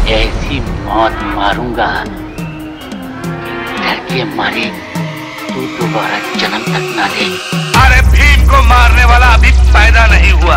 ऐसी मौत मारूंगा डर के मारे तू दोबारा जन्म तक ना ले। अरे भीम को मारने वाला अभी पैदा नहीं हुआ।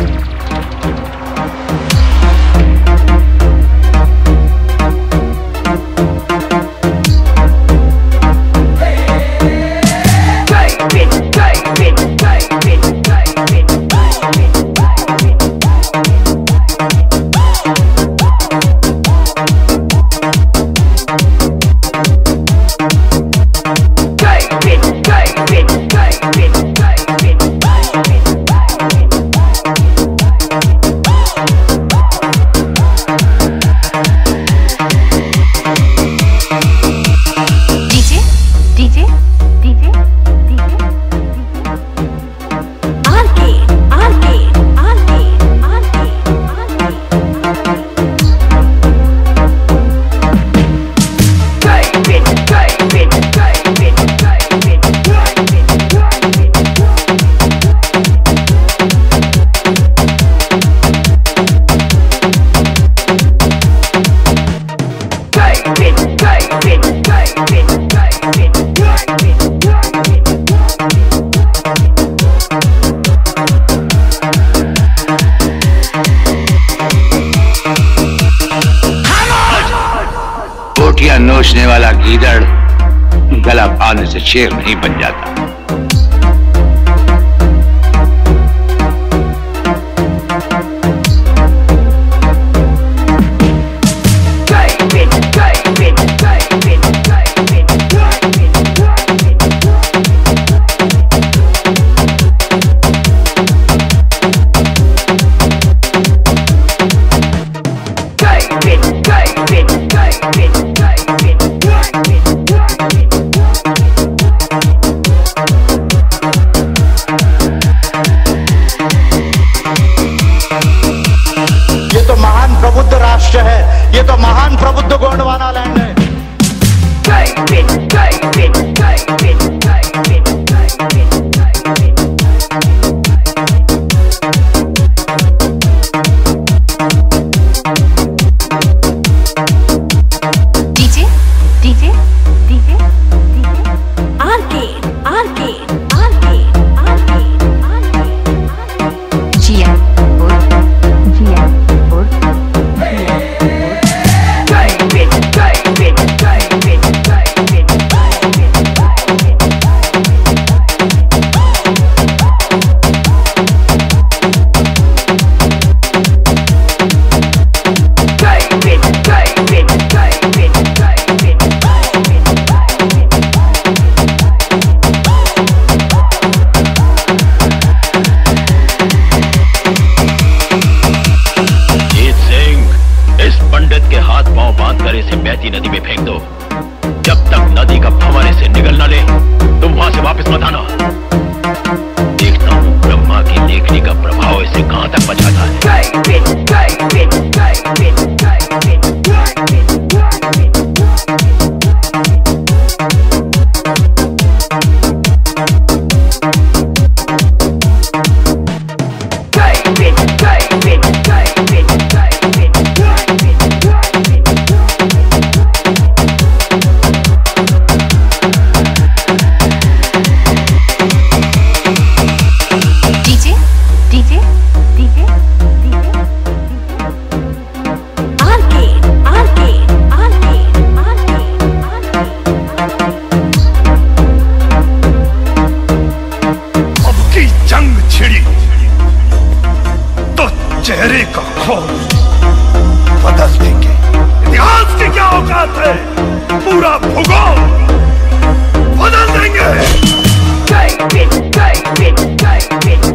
रोटियां नोचने वाला गीदड़ गला फाड़ने से शेर नहीं बन जाता। प्रबुद्ध राष्ट्र है, ये तो महान प्रबुद्ध गोंडवाना लैंड है। नदी में फेंक दो। जब तक नदी का फव्वारे से निकल न ले तुम वहां से वापस मत आना। देखता हूं ब्रह्मा की लेखनी का प्रभाव इसे कहां तक बचाता है। चेहरे का खौफ बदल देंगे। इतिहास की क्या औकात है, पूरा भूगोल बदल देंगे।